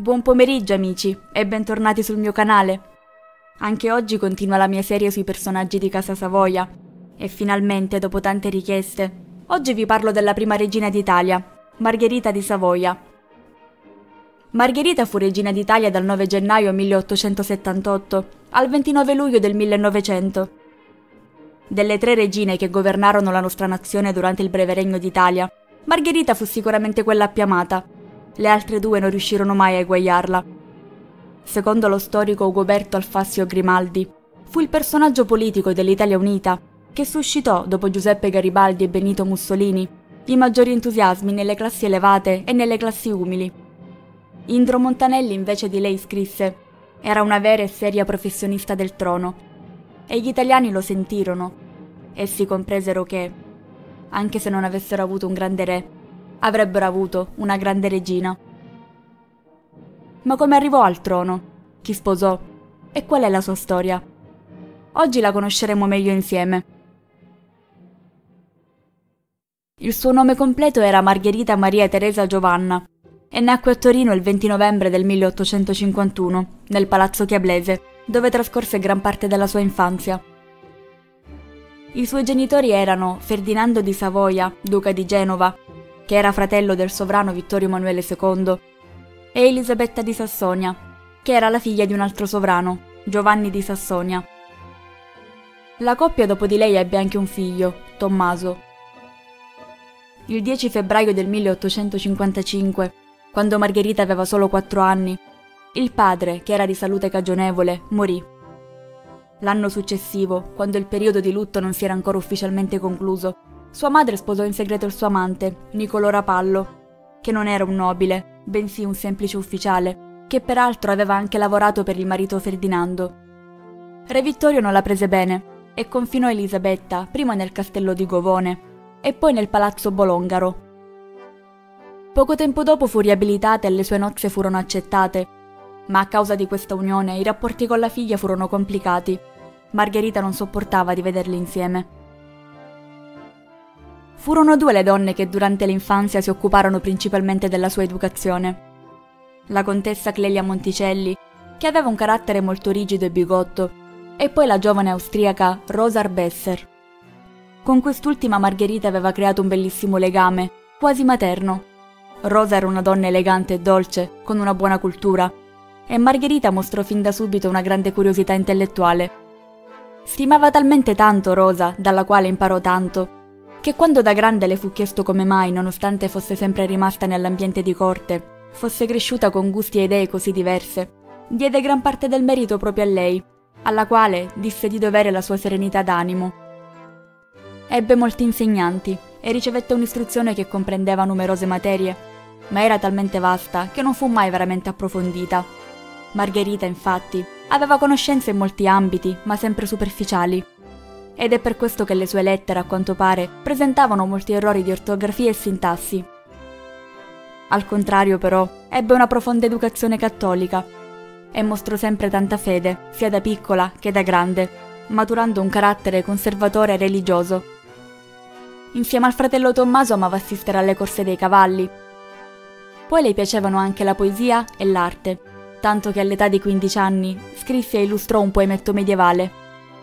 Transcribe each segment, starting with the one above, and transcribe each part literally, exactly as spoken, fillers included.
Buon pomeriggio amici e bentornati sul mio canale. Anche oggi continua la mia serie sui personaggi di Casa Savoia e finalmente, dopo tante richieste, oggi vi parlo della prima regina d'Italia, Margherita di Savoia. Margherita fu regina d'Italia dal nove gennaio milleottocentosettantotto al ventinove luglio del millenovecento. Delle tre regine che governarono la nostra nazione durante il breve regno d'Italia, Margherita fu sicuramente quella più amata. Le altre due non riuscirono mai a eguagliarla. Secondo lo storico Ugoberto Alfassio Grimaldi, fu il personaggio politico dell'Italia Unita che suscitò, dopo Giuseppe Garibaldi e Benito Mussolini, i maggiori entusiasmi nelle classi elevate e nelle classi umili. Indro Montanelli invece di lei scrisse: «Era una vera e seria professionista del trono». E gli italiani lo sentirono. Essi compresero che, anche se non avessero avuto un grande re, avrebbero avuto una grande regina. Ma come arrivò al trono? Chi sposò? E qual è la sua storia? Oggi la conosceremo meglio insieme. Il suo nome completo era Margherita Maria Teresa Giovanna e nacque a Torino il venti novembre del milleottocentocinquantuno, nel Palazzo Chiablese, dove trascorse gran parte della sua infanzia. I suoi genitori erano Ferdinando di Savoia, duca di Genova, che era fratello del sovrano Vittorio Emanuele secondo, e Elisabetta di Sassonia, che era la figlia di un altro sovrano, Giovanni di Sassonia. La coppia dopo di lei ebbe anche un figlio, Tommaso. Il dieci febbraio del milleottocentocinquantacinque, quando Margherita aveva solo quattro anni, il padre, che era di salute cagionevole, morì. L'anno successivo, quando il periodo di lutto non si era ancora ufficialmente concluso, sua madre sposò in segreto il suo amante, Niccolò Rapallo, che non era un nobile, bensì un semplice ufficiale, che peraltro aveva anche lavorato per il marito Ferdinando. Re Vittorio non la prese bene e confinò Elisabetta prima nel castello di Govone e poi nel palazzo Bolongaro. Poco tempo dopo fu riabilitata e le sue nozze furono accettate, ma a causa di questa unione i rapporti con la figlia furono complicati. Margherita non sopportava di vederli insieme. Furono due le donne che durante l'infanzia si occuparono principalmente della sua educazione. La contessa Clelia Monticelli, che aveva un carattere molto rigido e bigotto, e poi la giovane austriaca Rosa Arbesser. Con quest'ultima Margherita aveva creato un bellissimo legame, quasi materno. Rosa era una donna elegante e dolce, con una buona cultura, e Margherita mostrò fin da subito una grande curiosità intellettuale. Stimava talmente tanto Rosa, dalla quale imparò tanto, che quando da grande le fu chiesto come mai, nonostante fosse sempre rimasta nell'ambiente di corte, fosse cresciuta con gusti e idee così diverse, diede gran parte del merito proprio a lei, alla quale disse di dovere la sua serenità d'animo. Ebbe molti insegnanti e ricevette un'istruzione che comprendeva numerose materie, ma era talmente vasta che non fu mai veramente approfondita. Margherita, infatti, aveva conoscenze in molti ambiti, ma sempre superficiali. Ed è per questo che le sue lettere, a quanto pare, presentavano molti errori di ortografia e sintassi. Al contrario, però, ebbe una profonda educazione cattolica e mostrò sempre tanta fede, sia da piccola che da grande, maturando un carattere conservatore e religioso. Insieme al fratello Tommaso amava assistere alle corse dei cavalli. Poi le piacevano anche la poesia e l'arte, tanto che all'età di quindici anni scrisse e illustrò un poemetto medievale.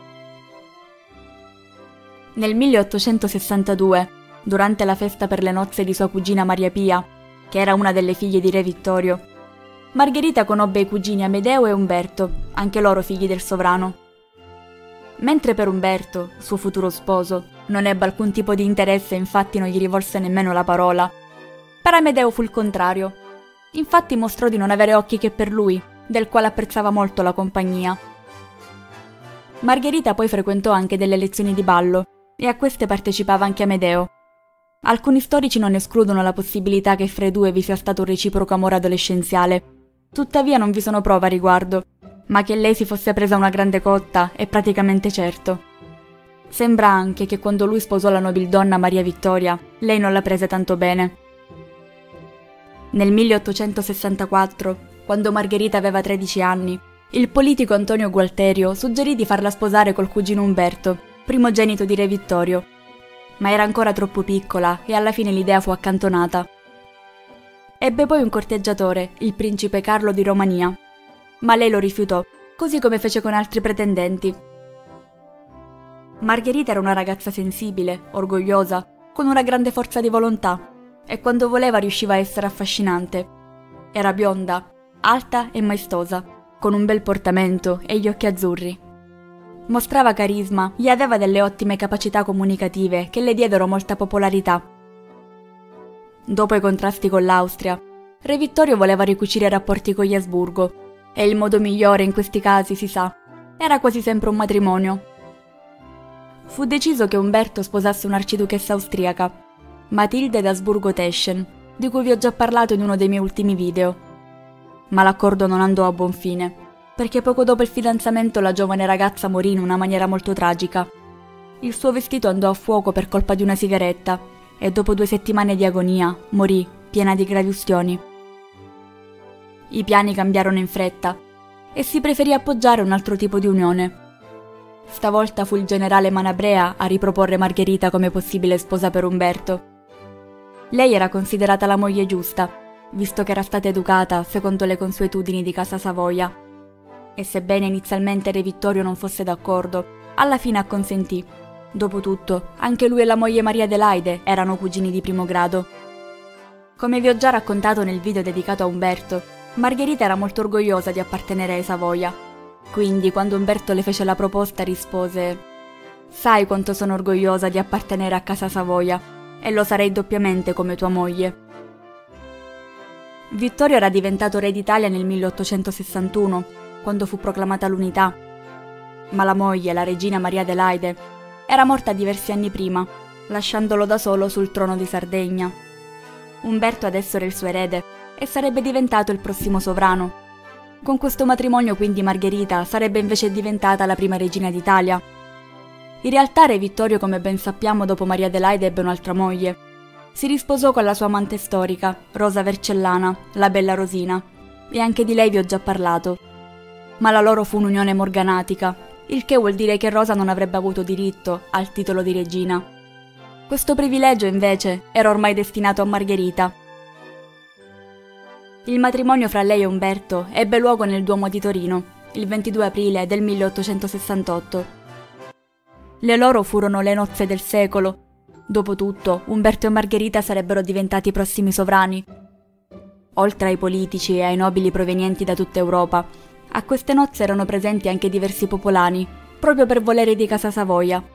Nel milleottocentosessantadue, durante la festa per le nozze di sua cugina Maria Pia, che era una delle figlie di Re Vittorio, Margherita conobbe i cugini Amedeo e Umberto, anche loro figli del sovrano. Mentre per Umberto, suo futuro sposo, non ebbe alcun tipo di interesse e infatti non gli rivolse nemmeno la parola, per Amedeo fu il contrario. Infatti mostrò di non avere occhi che per lui, del quale apprezzava molto la compagnia. Margherita poi frequentò anche delle lezioni di ballo, e a queste partecipava anche Amedeo. Alcuni storici non escludono la possibilità che fra i due vi sia stato un reciproco amore adolescenziale, tuttavia non vi sono prove a riguardo, ma che lei si fosse presa una grande cotta è praticamente certo. Sembra anche che quando lui sposò la nobildonna Maria Vittoria, lei non la prese tanto bene. Nel milleottocentosessantaquattro, quando Margherita aveva tredici anni, il politico Antonio Gualterio suggerì di farla sposare col cugino Umberto, primogenito di Re Vittorio, ma era ancora troppo piccola e alla fine l'idea fu accantonata. Ebbe poi un corteggiatore, il principe Carlo di Romania, ma lei lo rifiutò, così come fece con altri pretendenti. Margherita era una ragazza sensibile, orgogliosa, con una grande forza di volontà, e quando voleva riusciva a essere affascinante. Era bionda, alta e maestosa, con un bel portamento e gli occhi azzurri. Mostrava carisma e aveva delle ottime capacità comunicative che le diedero molta popolarità. Dopo i contrasti con l'Austria, Re Vittorio voleva ricucire i rapporti con gli Asburgo, e il modo migliore in questi casi, si sa, era quasi sempre un matrimonio. Fu deciso che Umberto sposasse un'arciduchessa austriaca, Matilde d'Asburgo-Teschen, di cui vi ho già parlato in uno dei miei ultimi video. Ma l'accordo non andò a buon fine, perché poco dopo il fidanzamento la giovane ragazza morì in una maniera molto tragica. Il suo vestito andò a fuoco per colpa di una sigaretta e dopo due settimane di agonia morì, piena di gravi ustioni. I piani cambiarono in fretta e si preferì appoggiare un altro tipo di unione. Stavolta fu il generale Manabrea a riproporre Margherita come possibile sposa per Umberto. Lei era considerata la moglie giusta, visto che era stata educata secondo le consuetudini di Casa Savoia. E sebbene inizialmente Re Vittorio non fosse d'accordo, alla fine acconsentì. Dopotutto, anche lui e la moglie Maria Adelaide erano cugini di primo grado. Come vi ho già raccontato nel video dedicato a Umberto, Margherita era molto orgogliosa di appartenere ai Savoia. Quindi, quando Umberto le fece la proposta, rispose: «Sai quanto sono orgogliosa di appartenere a Casa Savoia, e lo sarei doppiamente come tua moglie». Vittorio era diventato re d'Italia nel milleottocentosessantuno, quando fu proclamata l'unità. Ma la moglie, la regina Maria Adelaide, era morta diversi anni prima, lasciandolo da solo sul trono di Sardegna. Umberto adesso era il suo erede e sarebbe diventato il prossimo sovrano. Con questo matrimonio quindi Margherita sarebbe invece diventata la prima regina d'Italia. In realtà Re Vittorio, come ben sappiamo, dopo Maria Adelaide ebbe un'altra moglie. Si risposò con la sua amante storica, Rosa Vercellana, la bella Rosina, e anche di lei vi ho già parlato. Ma la loro fu un'unione morganatica, il che vuol dire che Rosa non avrebbe avuto diritto al titolo di regina. Questo privilegio, invece, era ormai destinato a Margherita. Il matrimonio fra lei e Umberto ebbe luogo nel Duomo di Torino, il ventidue aprile del milleottocentosessantotto. Le loro furono le nozze del secolo. Dopotutto, Umberto e Margherita sarebbero diventati i prossimi sovrani. Oltre ai politici e ai nobili provenienti da tutta Europa, a queste nozze erano presenti anche diversi popolani, proprio per volere di Casa Savoia.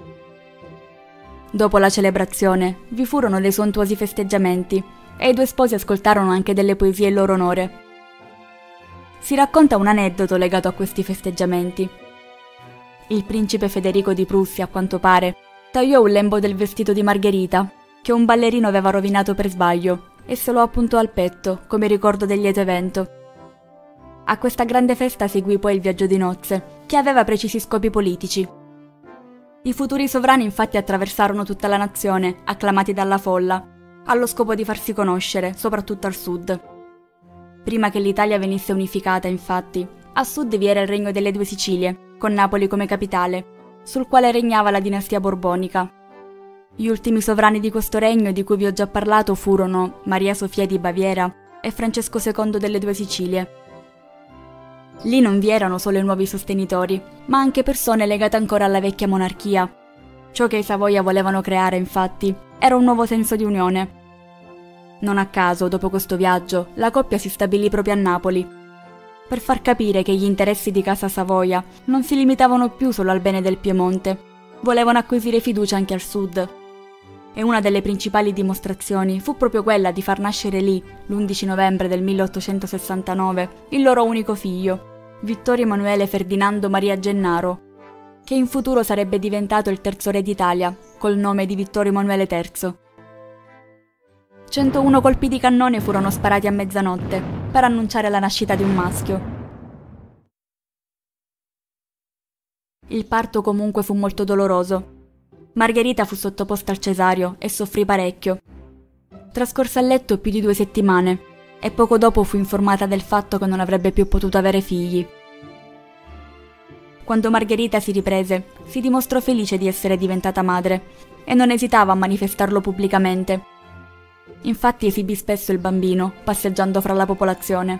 Dopo la celebrazione, vi furono dei sontuosi festeggiamenti, e i due sposi ascoltarono anche delle poesie in loro onore. Si racconta un aneddoto legato a questi festeggiamenti. Il principe Federico di Prussia, a quanto pare, tagliò un lembo del vestito di Margherita, che un ballerino aveva rovinato per sbaglio, e se lo appuntò al petto, come ricordo del lieto evento. A questa grande festa seguì poi il viaggio di nozze, che aveva precisi scopi politici. I futuri sovrani infatti attraversarono tutta la nazione, acclamati dalla folla, allo scopo di farsi conoscere, soprattutto al sud. Prima che l'Italia venisse unificata, infatti, a sud vi era il regno delle due Sicilie, con Napoli come capitale, sul quale regnava la dinastia borbonica. Gli ultimi sovrani di questo regno di cui vi ho già parlato furono Maria Sofia di Baviera e Francesco secondo delle due Sicilie. Lì non vi erano solo i nuovi sostenitori, ma anche persone legate ancora alla vecchia monarchia. Ciò che i Savoia volevano creare, infatti, era un nuovo senso di unione. Non a caso, dopo questo viaggio, la coppia si stabilì proprio a Napoli, per far capire che gli interessi di Casa Savoia non si limitavano più solo al bene del Piemonte, volevano acquisire fiducia anche al sud. E una delle principali dimostrazioni fu proprio quella di far nascere lì, l'undici novembre del milleottocentosessantanove, il loro unico figlio, Vittorio Emanuele Ferdinando Maria Gennaro, che in futuro sarebbe diventato il terzo re d'Italia, col nome di Vittorio Emanuele terzo. centouno colpi di cannone furono sparati a mezzanotte, per annunciare la nascita di un maschio. Il parto comunque fu molto doloroso. Margherita fu sottoposta al cesareo e soffrì parecchio. Trascorse a letto più di due settimane e poco dopo fu informata del fatto che non avrebbe più potuto avere figli. Quando Margherita si riprese, si dimostrò felice di essere diventata madre e non esitava a manifestarlo pubblicamente. infatti esibì spesso il bambino, passeggiando fra la popolazione.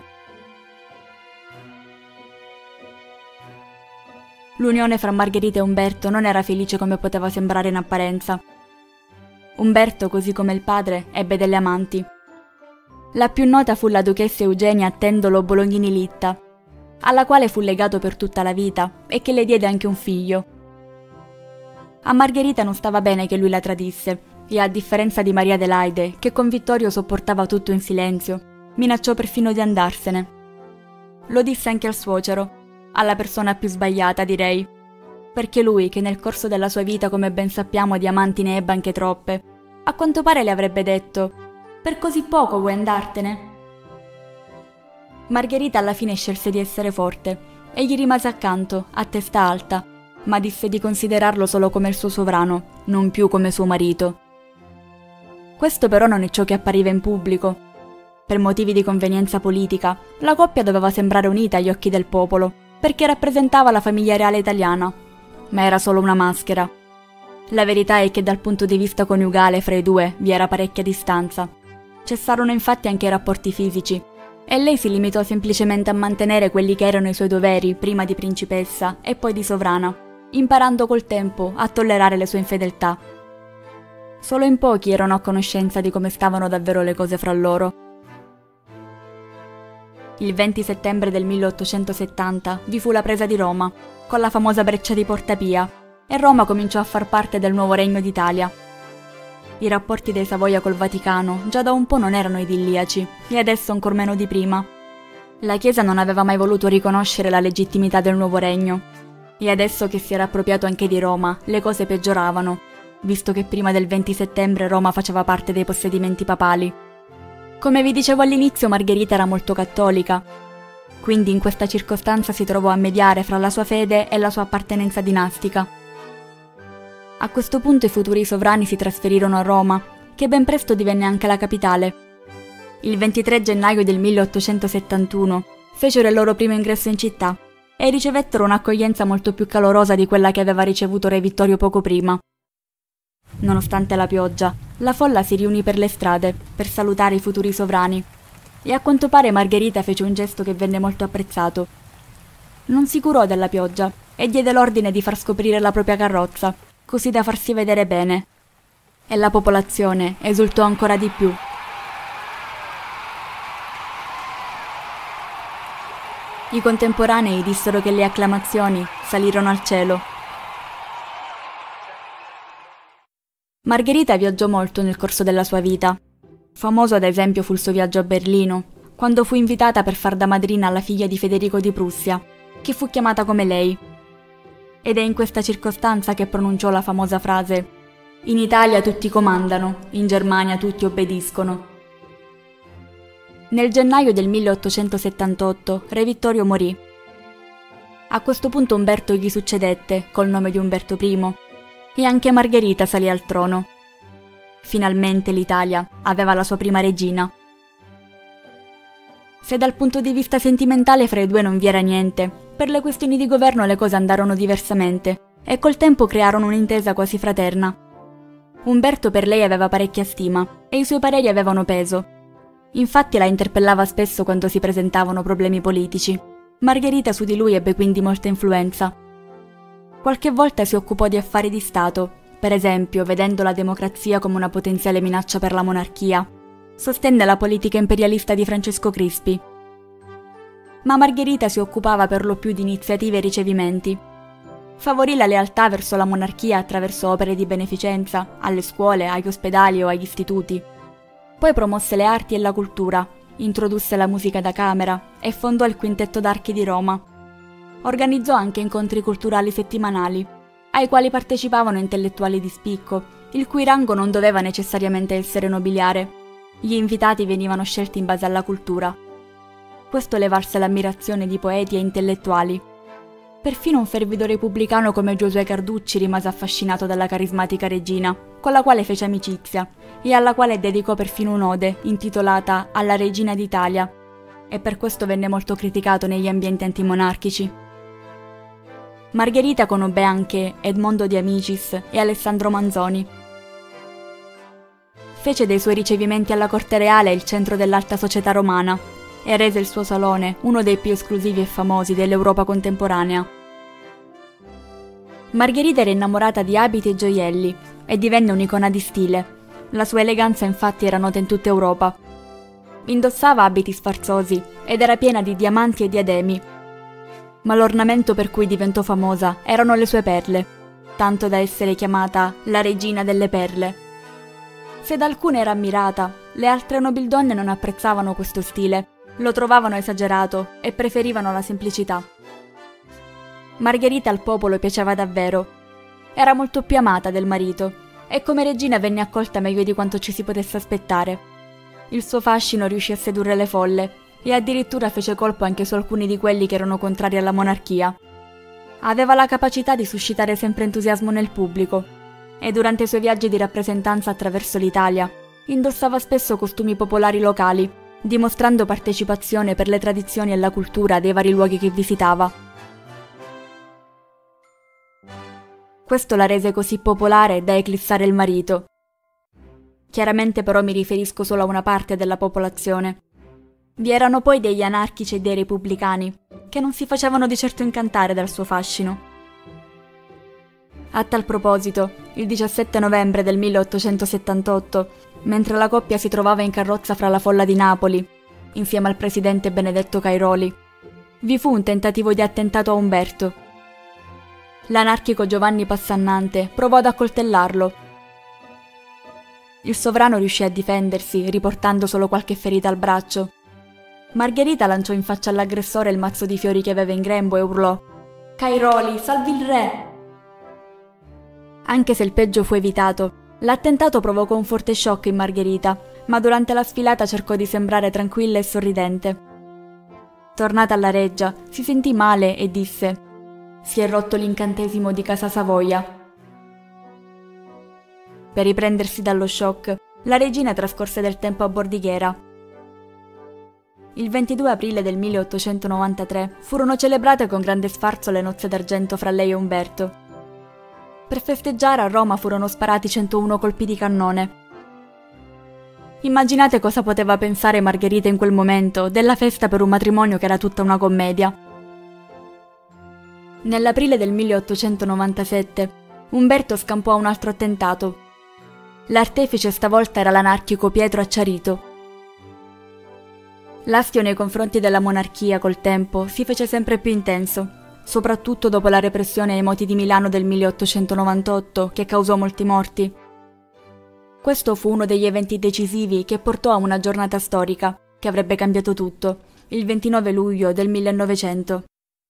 L'unione fra Margherita e Umberto non era felice come poteva sembrare in apparenza. Umberto, così come il padre, ebbe delle amanti. La più nota fu la duchessa Eugenia Tendolo Bolognini Litta, alla quale fu legato per tutta la vita e che le diede anche un figlio. A Margherita non stava bene che lui la tradisse, e a differenza di Maria Adelaide, che con Vittorio sopportava tutto in silenzio, minacciò perfino di andarsene. Lo disse anche al suocero, alla persona più sbagliata direi, perché lui, che nel corso della sua vita, come ben sappiamo, di amanti ne ebbe anche troppe, a quanto pare le avrebbe detto: «Per così poco vuoi andartene?» Margherita alla fine scelse di essere forte e gli rimase accanto, a testa alta, ma disse di considerarlo solo come il suo sovrano, non più come suo marito. Questo però non è ciò che appariva in pubblico. Per motivi di convenienza politica, la coppia doveva sembrare unita agli occhi del popolo, perché rappresentava la famiglia reale italiana, ma era solo una maschera. La verità è che dal punto di vista coniugale fra i due vi era parecchia distanza. Cessarono infatti anche i rapporti fisici, e lei si limitò semplicemente a mantenere quelli che erano i suoi doveri prima di principessa e poi di sovrana, imparando col tempo a tollerare le sue infedeltà. Solo in pochi erano a conoscenza di come stavano davvero le cose fra loro. Il venti settembre del milleottocentosettanta vi fu la presa di Roma, con la famosa breccia di Porta Pia, e Roma cominciò a far parte del nuovo Regno d'Italia. I rapporti dei Savoia col Vaticano già da un po' non erano idilliaci, e adesso ancor meno di prima. La Chiesa non aveva mai voluto riconoscere la legittimità del nuovo regno, e adesso che si era appropriato anche di Roma, le cose peggioravano, visto che prima del venti settembre Roma faceva parte dei possedimenti papali. Come vi dicevo all'inizio, Margherita era molto cattolica, quindi in questa circostanza si trovò a mediare fra la sua fede e la sua appartenenza dinastica. A questo punto i futuri sovrani si trasferirono a Roma, che ben presto divenne anche la capitale. Il ventitré gennaio del milleottocentosettantuno fecero il loro primo ingresso in città e ricevettero un'accoglienza molto più calorosa di quella che aveva ricevuto Re Vittorio poco prima. Nonostante la pioggia, la folla si riunì per le strade per salutare i futuri sovrani, e a quanto pare Margherita fece un gesto che venne molto apprezzato. Non si curò della pioggia e diede l'ordine di far scoprire la propria carrozza, così da farsi vedere bene. E la popolazione esultò ancora di più. I contemporanei dissero che le acclamazioni salirono al cielo. Margherita viaggiò molto nel corso della sua vita. Famoso ad esempio fu il suo viaggio a Berlino, quando fu invitata per far da madrina alla figlia di Federico di Prussia, che fu chiamata come lei. Ed è in questa circostanza che pronunciò la famosa frase: «In Italia tutti comandano, in Germania tutti obbediscono». Nel gennaio del milleottocentosettantotto Re Vittorio morì. A questo punto Umberto gli succedette, col nome di Umberto primo, e anche Margherita salì al trono. Finalmente l'Italia aveva la sua prima regina. Se dal punto di vista sentimentale fra i due non vi era niente, per le questioni di governo le cose andarono diversamente e col tempo crearono un'intesa quasi fraterna. Umberto per lei aveva parecchia stima e i suoi pareri avevano peso. Infatti la interpellava spesso quando si presentavano problemi politici. Margherita su di lui ebbe quindi molta influenza. Qualche volta si occupò di affari di Stato, per esempio vedendo la democrazia come una potenziale minaccia per la monarchia. Sostenne la politica imperialista di Francesco Crispi. Ma Margherita si occupava per lo più di iniziative e ricevimenti. Favorì la lealtà verso la monarchia attraverso opere di beneficenza, alle scuole, agli ospedali o agli istituti. Poi promosse le arti e la cultura, introdusse la musica da camera e fondò il Quintetto d'Archi di Roma. Organizzò anche incontri culturali settimanali, ai quali partecipavano intellettuali di spicco, il cui rango non doveva necessariamente essere nobiliare. Gli invitati venivano scelti in base alla cultura. Questo le valse l'ammirazione di poeti e intellettuali. Perfino un fervido repubblicano come Giosuè Carducci rimase affascinato dalla carismatica regina, con la quale fece amicizia, e alla quale dedicò perfino un'ode intitolata Alla Regina d'Italia, e per questo venne molto criticato negli ambienti antimonarchici. Margherita conobbe anche Edmondo de Amicis e Alessandro Manzoni. fece dei suoi ricevimenti alla corte reale il centro dell'alta società romana e rese il suo salone uno dei più esclusivi e famosi dell'Europa contemporanea. Margherita era innamorata di abiti e gioielli e divenne un'icona di stile. La sua eleganza infatti era nota in tutta Europa. Indossava abiti sfarzosi ed era piena di diamanti e diademi. Ma l'ornamento per cui diventò famosa erano le sue perle, tanto da essere chiamata la regina delle perle. Se da alcune era ammirata, le altre nobildonne non apprezzavano questo stile, lo trovavano esagerato e preferivano la semplicità. Margherita al popolo piaceva davvero. Era molto più amata del marito e come regina venne accolta meglio di quanto ci si potesse aspettare. Il suo fascino riuscì a sedurre le folle e addirittura fece colpo anche su alcuni di quelli che erano contrari alla monarchia. Aveva la capacità di suscitare sempre entusiasmo nel pubblico e durante i suoi viaggi di rappresentanza attraverso l'Italia indossava spesso costumi popolari locali, dimostrando partecipazione per le tradizioni e la cultura dei vari luoghi che visitava. Questo la rese così popolare da eclissare il marito. Chiaramente però mi riferisco solo a una parte della popolazione. Vi erano poi degli anarchici e dei repubblicani, che non si facevano di certo incantare dal suo fascino. A tal proposito, il diciassette novembre del milleottocentosettantotto, mentre la coppia si trovava in carrozza fra la folla di Napoli, insieme al presidente Benedetto Cairoli, vi fu un tentativo di attentato a Umberto. L'anarchico Giovanni Passannante provò ad accoltellarlo. Il sovrano riuscì a difendersi, riportando solo qualche ferita al braccio. Margherita lanciò in faccia all'aggressore il mazzo di fiori che aveva in grembo e urlò: «Cairoli, salvi il re!» Anche se il peggio fu evitato, l'attentato provocò un forte shock in Margherita, ma durante la sfilata cercò di sembrare tranquilla e sorridente. Tornata alla reggia, si sentì male e disse: «Si è rotto l'incantesimo di Casa Savoia». Per riprendersi dallo shock, la regina trascorse del tempo a Bordighera. Il ventidue aprile del milleottocentonovantatré furono celebrate con grande sfarzo le nozze d'argento fra lei e Umberto. Per festeggiare a Roma furono sparati centouno colpi di cannone. Immaginate cosa poteva pensare Margherita in quel momento della festa per un matrimonio che era tutta una commedia. Nell'aprile del milleottocentonovantasette, Umberto scampò a un altro attentato. L'artefice stavolta era l'anarchico Pietro Acciarito. L'astio nei confronti della monarchia col tempo si fece sempre più intenso, soprattutto dopo la repressione ai moti di Milano del milleottocentonovantotto che causò molti morti. Questo fu uno degli eventi decisivi che portò a una giornata storica che avrebbe cambiato tutto, il ventinove luglio del millenovecento.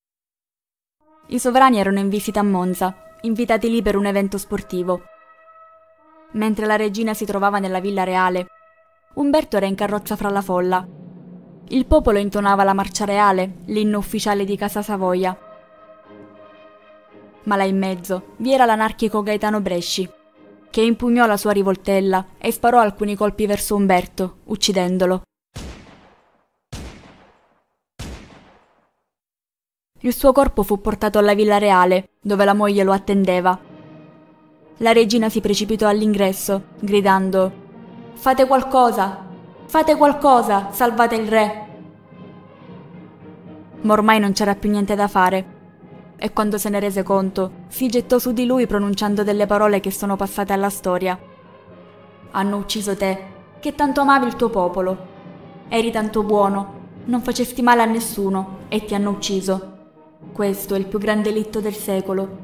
I sovrani erano in visita a Monza, invitati lì per un evento sportivo. Mentre la regina si trovava nella villa reale, Umberto era in carrozza fra la folla. Il popolo intonava la marcia reale, l'inno ufficiale di Casa Savoia. Ma là in mezzo vi era l'anarchico Gaetano Bresci, che impugnò la sua rivoltella e sparò alcuni colpi verso Umberto, uccidendolo. Il suo corpo fu portato alla Villa Reale, dove la moglie lo attendeva. La regina si precipitò all'ingresso, gridando: «Fate qualcosa! Fate qualcosa! Salvate il re!» Ma ormai non c'era più niente da fare, e quando se ne rese conto, si gettò su di lui pronunciando delle parole che sono passate alla storia. «Hanno ucciso te, che tanto amavi il tuo popolo. Eri tanto buono, non facesti male a nessuno, e ti hanno ucciso. Questo è il più grande delitto del secolo».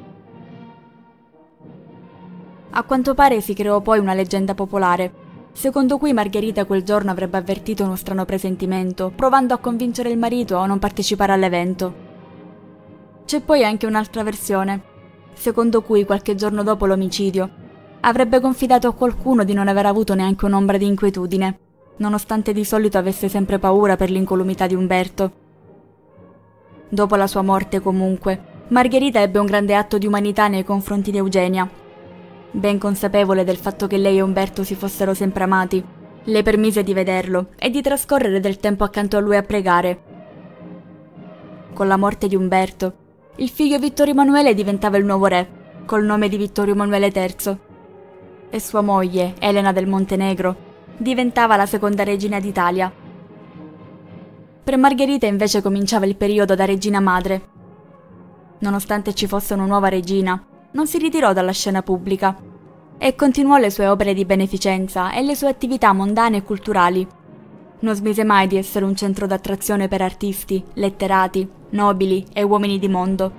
A quanto pare si creò poi una leggenda popolare, secondo cui Margherita quel giorno avrebbe avvertito uno strano presentimento, provando a convincere il marito a non partecipare all'evento. C'è poi anche un'altra versione, secondo cui qualche giorno dopo l'omicidio avrebbe confidato a qualcuno di non aver avuto neanche un'ombra di inquietudine, nonostante di solito avesse sempre paura per l'incolumità di Umberto. Dopo la sua morte, comunque, Margherita ebbe un grande atto di umanità nei confronti di Eugenia. Ben consapevole del fatto che lei e Umberto si fossero sempre amati, le permise di vederlo e di trascorrere del tempo accanto a lui a pregare. Con la morte di Umberto, il figlio Vittorio Emanuele diventava il nuovo re, col nome di Vittorio Emanuele terzo. e sua moglie, Elena del Montenegro, diventava la seconda regina d'Italia. Per Margherita invece cominciava il periodo da regina madre. Nonostante ci fosse una nuova regina, non si ritirò dalla scena pubblica e continuò le sue opere di beneficenza e le sue attività mondane e culturali. Non smise mai di essere un centro d'attrazione per artisti, letterati, nobili e uomini di mondo.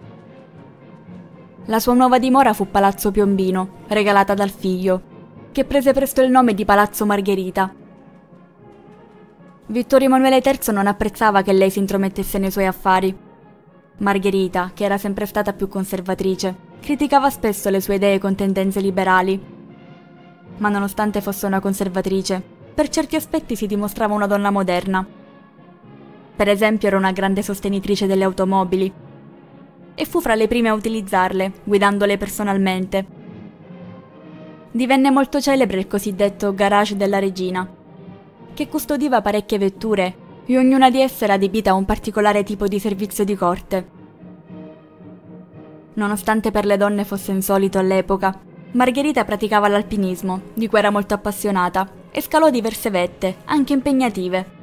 La sua nuova dimora fu Palazzo Piombino, regalata dal figlio, che prese presto il nome di Palazzo Margherita. Vittorio Emanuele terzo non apprezzava che lei si intromettesse nei suoi affari. Margherita, che era sempre stata più conservatrice, criticava spesso le sue idee con tendenze liberali. Ma nonostante fosse una conservatrice, per certi aspetti si dimostrava una donna moderna. Per esempio era una grande sostenitrice delle automobili e fu fra le prime a utilizzarle, guidandole personalmente. Divenne molto celebre il cosiddetto garage della regina, che custodiva parecchie vetture e ognuna di esse era adibita a un particolare tipo di servizio di corte. Nonostante per le donne fosse insolito all'epoca, Margherita praticava l'alpinismo, di cui era molto appassionata, e scalò diverse vette, anche impegnative.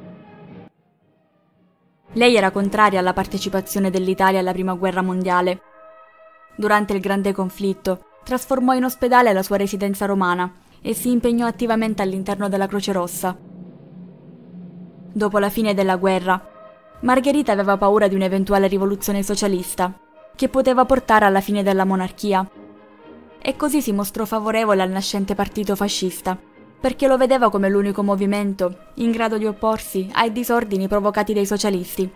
Lei era contraria alla partecipazione dell'Italia alla Prima Guerra Mondiale. Durante il Grande Conflitto, trasformò in ospedale la sua residenza romana e si impegnò attivamente all'interno della Croce Rossa. Dopo la fine della guerra, Margherita aveva paura di un'eventuale rivoluzione socialista, che poteva portare alla fine della monarchia, e così si mostrò favorevole al nascente partito fascista, perché lo vedeva come l'unico movimento in grado di opporsi ai disordini provocati dai socialisti.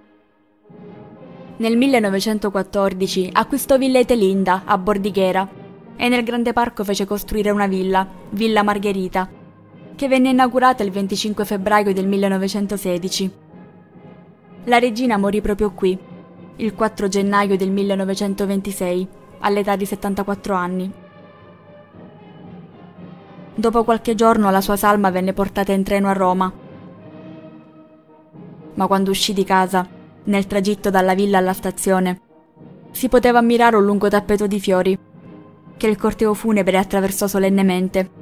Nel millenovecentoquattordici acquistò Villa Etelinda a Bordighera e nel Grande Parco fece costruire una villa, Villa Margherita, che venne inaugurata il venticinque febbraio del millenovecentosedici. La regina morì proprio qui, il quattro gennaio del millenovecentoventisei, all'età di settantaquattro anni. Dopo qualche giorno la sua salma venne portata in treno a Roma. Ma quando uscì di casa, nel tragitto dalla villa alla stazione, si poteva ammirare un lungo tappeto di fiori, che il corteo funebre attraversò solennemente.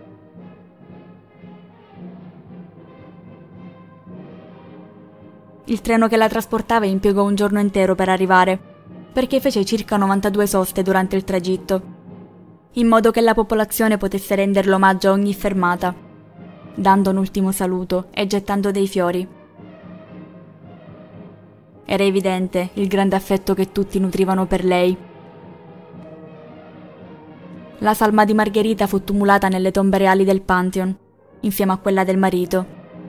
Il treno che la trasportava impiegò un giorno intero per arrivare, perché fece circa novantadue soste durante il tragitto, in modo che la popolazione potesse rendere l'omaggio a ogni fermata, dando un ultimo saluto e gettando dei fiori. Era evidente il grande affetto che tutti nutrivano per lei. La salma di Margherita fu tumulata nelle tombe reali del Pantheon, insieme a quella del marito.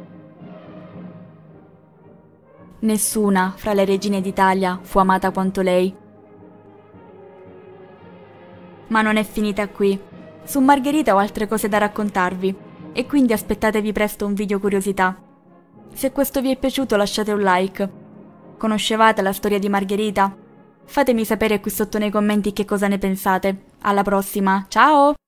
Nessuna fra le regine d'Italia fu amata quanto lei. Ma non è finita qui. Su Margherita ho altre cose da raccontarvi, e quindi aspettatevi presto un video curiosità. Se questo vi è piaciuto lasciate un like. Conoscevate la storia di Margherita? Fatemi sapere qui sotto nei commenti che cosa ne pensate. Alla prossima, ciao!